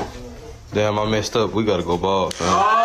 Damn, I messed up. We gotta go bald, fam.